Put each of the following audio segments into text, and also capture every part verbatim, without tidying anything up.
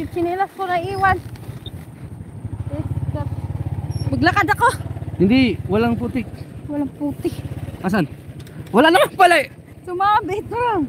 Yung chinilas ko na iwan. Maglakad ako. Hindi, walang putik. Walang putik. Asan? Wala naman pala eh. Sumabit lang.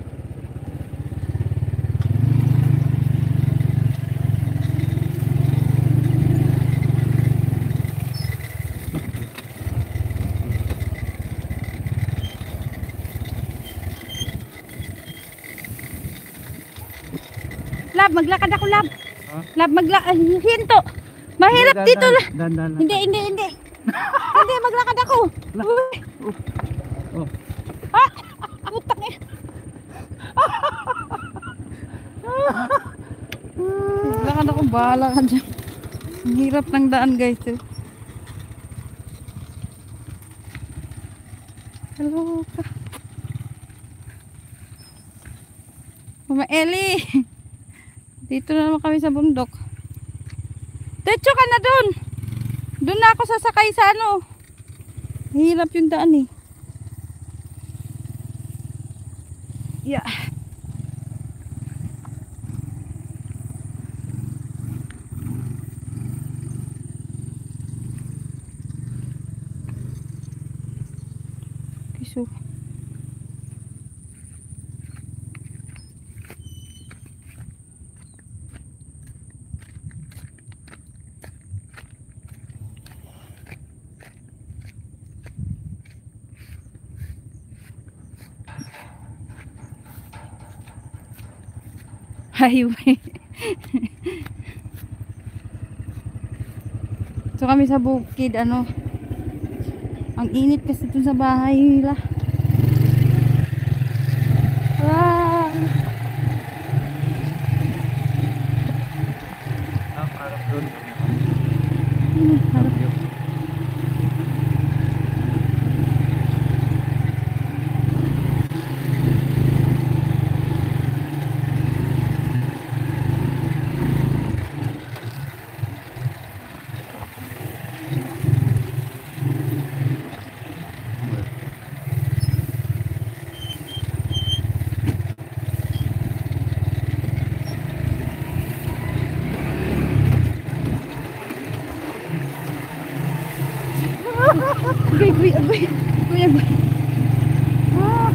Lab, maglakad ako, Lab. Huh? Lab, maglakad. Hinto. Mahirap Dan, dito dan, lang. dan, dan, dan. Hindi, hindi, hindi. Hindi, maglakad ako. Uy. Oh. Ah, putang eh. Maglakad ako, bahala ka dyan. Ang hirap ng daan, guys. Eh. Hello ka. Mama Eli. Dito na naman kami sa bundok. Tetso ka na dun. Doon na ako sasakay sa ano. Hirap yung daan eh. Yeah. Okay, so highway. So kami sa bukid, ano, ang init kasi dun sa bahay nila. Ah. Ah, harap doon. Hmm, harap. Kuya, kuya, kuya, kuya, kuya. Ah.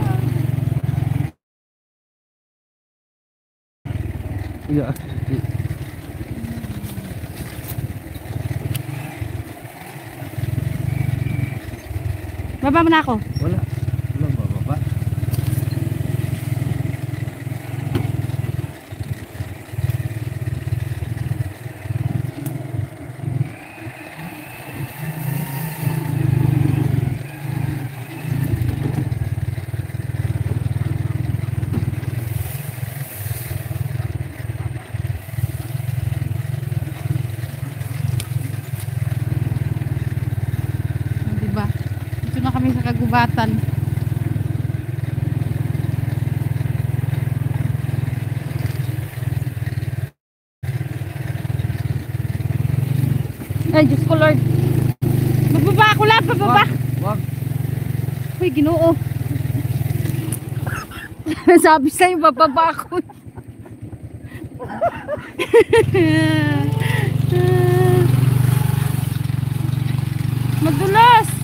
Yeah. Baba mo na ako. Wala. Wala bababa. Diba? Dito na kami sa kagubatan. Ay, Diyos ko Lord. Magbaba ako lang, pababa. Wag. Uy, Ginoo. Sabi sa'yo, bababa ako. Madulas.